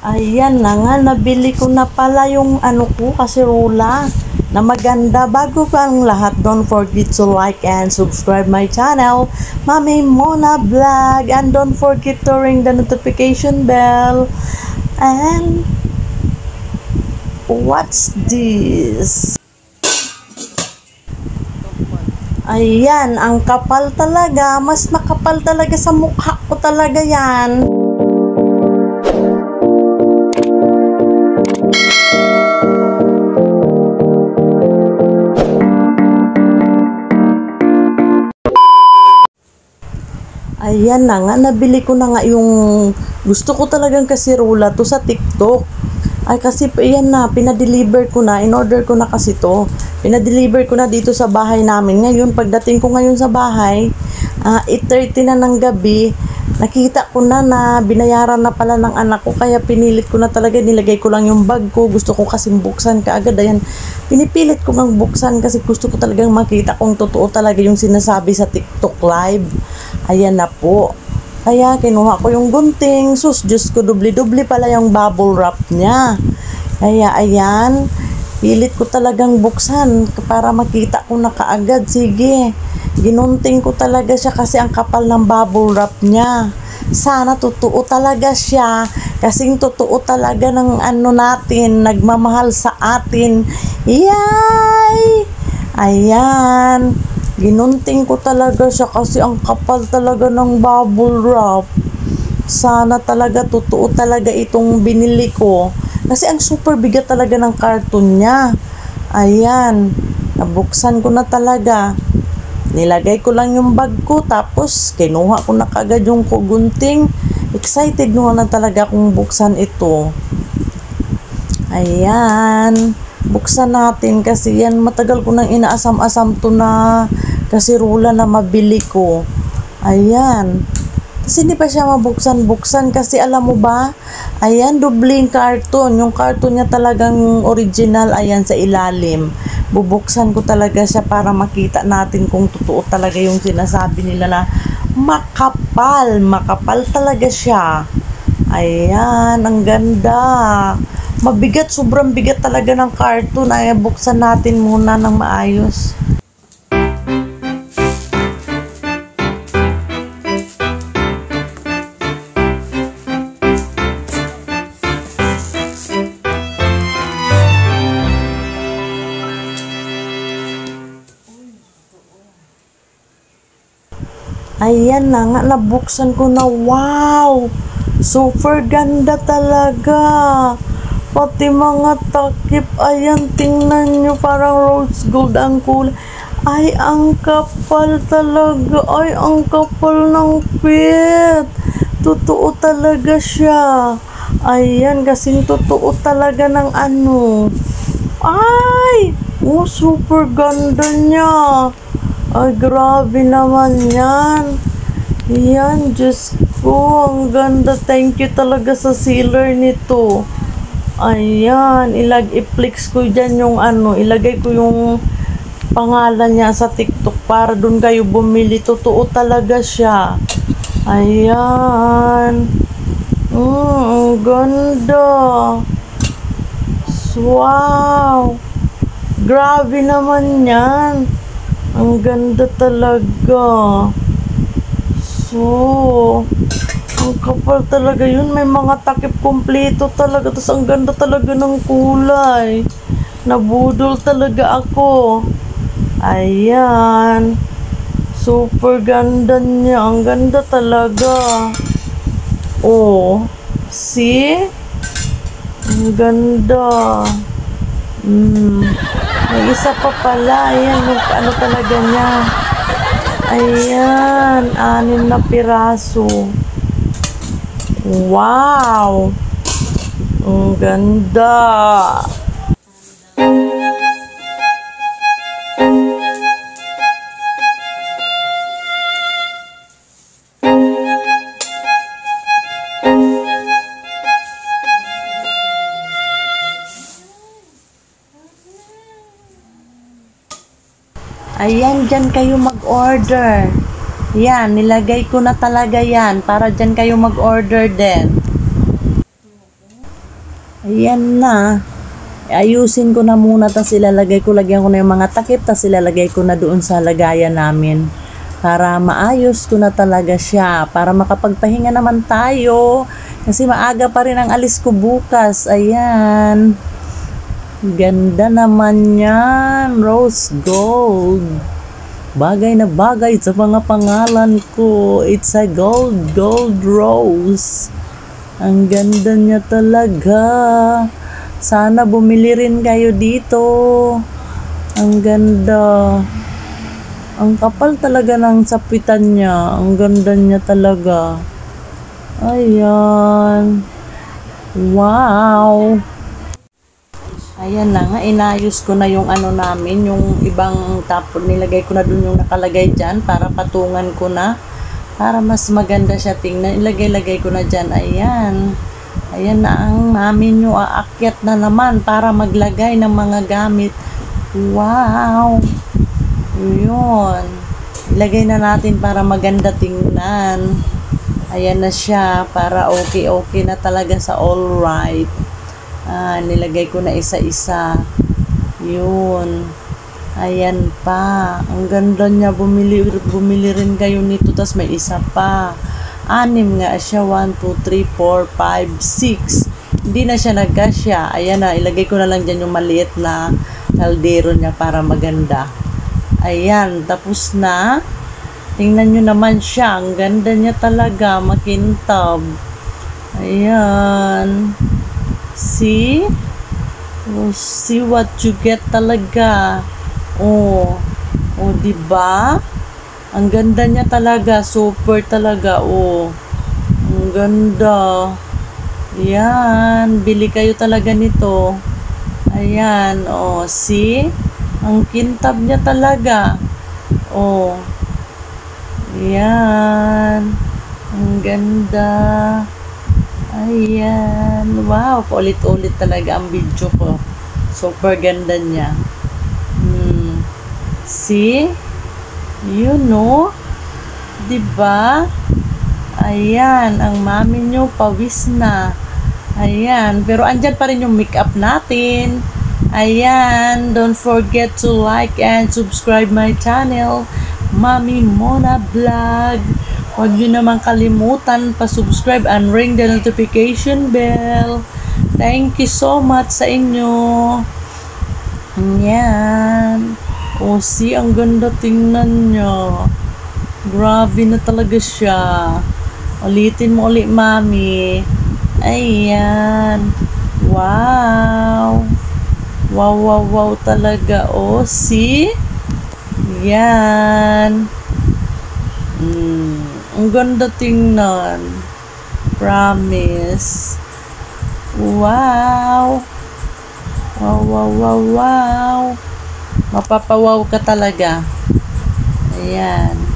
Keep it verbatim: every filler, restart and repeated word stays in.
Ayan na nga, nabili ko na pala yung ano ko, kasirola na maganda. Bago pa ang lahat, don't forget to like and subscribe my channel, Mami Mona Vlog, and don't forget to ring the notification bell. And what's this? Ayan, ang kapal talaga, mas makapal talaga sa mukha ko talaga yan. Ayan na nga, nabili ko na nga yung gusto ko talagang kasirola to sa TikTok. Ay kasi ayan na, pinadeliver ko na, in-order ko na kasi to. Pinadeliver ko na dito sa bahay namin. Ngayon, pagdating ko ngayon sa bahay, uh, eight thirty na ng gabi, nakita ko na na binayaran na pala ng anak ko. Kaya pinilit ko na talaga, nilagay ko lang yung bag ko. Gusto ko kasing buksan kaagad. Ayan, pinipilit ko ngang buksan kasi gusto ko talagang makita kung totoo talaga yung sinasabi sa TikTok live. Ayan na po. Kaya kinuha ko yung gunting. Sus, Diyos ko, dubli-dubli pala yung bubble wrap niya. Kaya ayan, pilit ko talagang buksan para makita ko na kaagad. Sige, ginunting ko talaga siya kasi ang kapal ng bubble wrap niya. Sana totoo talaga siya. Kasing totoo talaga ng ano natin, nagmamahal sa atin. Yay! Ayan. Ginunting ko talaga siya kasi ang kapal talaga ng bubble wrap. Sana talaga totoo talaga itong binili ko. Kasi ang super bigat talaga ng karton niya. Ayan. Nabuksan ko na talaga. Nilagay ko lang yung bag ko. Tapos kinuha ko na kagad yung kugunting. Excited naman na talaga kung buksan ito. Ayan. Buksan natin kasi yan, matagal ko nang inaasam-asam to na kasirola na mabili ko. Ayan. Kasi hindi pa siya mabuksan-buksan kasi alam mo ba, ayan, dobling karton. Yung karton niya talagang original, ayan sa ilalim. Bubuksan ko talaga siya para makita natin kung totoo talaga yung sinasabi nila na makapal. Makapal talaga siya. Ayan, ang ganda. Mabigat, sobrang bigat talaga ng karton. Ay, buksan natin muna ng maayos. Ayan na nga, nabuksan ko na. Wow! Super ganda talaga. Pati mga takip, ayan, tingnan nyo, parang rose gold ang kulay. Ay, ang kapal talaga. Ay, ang kapal ng pit. Totoo talaga siya. Ayan, kasing totoo talaga ng ano. Ay! Oh, super ganda niya. Ay, grabe naman yan. Yan, Diyos ko, ang ganda. Thank you talaga sa sealer nito. Ayan, ilag i-flex ko dyan yung ano, ilagay ko yung pangalan niya sa TikTok para dun kayo bumili. Totoo talaga siya. Ayan. Mm, ang ganda. Wow. Grabe naman yan. Ang ganda talaga. So, ang kapal talaga yun. May mga takip kompleto talaga. Tapos ang ganda talaga ng kulay. Nabudol talaga ako. Ayan. Super ganda niya. Ang ganda talaga. Oh. See? Ang ganda. Hmm. May isa pa pala. Ayan. Ano talaga niya. Ayan. Anim na piraso. Wow! Ang ganda! Ayan, dyan kayo mag-order. Yan, nilagay ko na talaga yan para dyan kayo mag-order din. Ayan na. Ayusin ko na muna, tas ilalagay ko, lagyan ko na yung mga takip, tas ilalagay ko na doon sa lagayan namin. Para maayos ko na talaga siya. Para makapagpahinga naman tayo. Kasi maaga pa rin ang alis ko bukas. Ayan. Ganda naman yan. Rose gold. Bagay na bagay sa mga pangalan ko. It's a gold, gold rose. Ang ganda niya talaga. Sana bumili rin kayo dito. Ang ganda. Ang kapal talaga ng sapitan niya. Ang ganda niya talaga. Ayan. Wow. Ayan na nga. Inayos ko na yung ano namin. Yung ibang tapon. Nilagay ko na dun yung nakalagay dyan. Para patungan ko na. Para mas maganda siya tingnan. Ilagay-lagay ko na dyan. Ayan. Ayan na ang mami nyo, aakyat na naman para maglagay ng mga gamit. Wow! Yun. Ilagay na natin para maganda tingnan. Ayan na siya, para okay-okay na talaga sa all right. Ah, nilagay ko na isa-isa. Yun. Ayan pa. Ang ganda niya. Bumili, bumili rin kayo nito. Tas may isa pa. Anim nga siya. one, two, three, four, five, six. Hindi na siya nagkasya. Ayan na. Ilagay ko na lang dyan yung maliit na kaldero niya para maganda. Ayan. Tapos na. Tingnan nyo naman siya. Ang ganda niya talaga. Makintab. Ayan. See? Oh, see what you get talaga. Oh. Oh, diba? Ang ganda niya talaga. Super talaga. Oh. Ang ganda. Yan. Bili kayo talaga nito. Ayan. Oh. See? Ang kintab niya talaga. Oh. Yan. Ang ganda. Ayan. Wow. Paulit-ulit talaga ang video ko. Super ganda niya. Hmm. See? You know, diba? Ayan, ang mami nyo pawis na. Ayan, pero andyan pa rin yung makeup natin. Ayan, don't forget to like and subscribe my channel, Mami Mona Vlog. Huwag nyo naman kalimutan pa-subscribe and ring the notification bell. Thank you so much sa inyo. Ayan. Oh, see, ang ganda tingnan nyo. Grabe na talaga siya. Ulitin mo ulit, mami. Ayan. Wow. Wow, wow, wow talaga. Oh, see? Yan. Mm, ang ganda tingnan. Promise. Wow. Wow, wow, wow, wow. Mapapawaw ka talaga. Ayan.